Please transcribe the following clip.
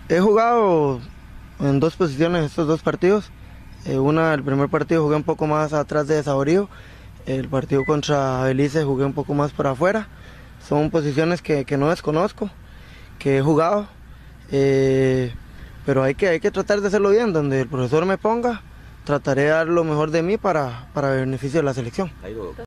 He jugado en dos posiciones estos dos partidos. El primer partido jugué un poco más atrás de Saborío. El partido contra Belice jugué un poco más por afuera. Son posiciones que no desconozco, que he jugado. Pero hay que tratar de hacerlo bien. Donde el profesor me ponga, trataré de dar lo mejor de mí para beneficio de la selección.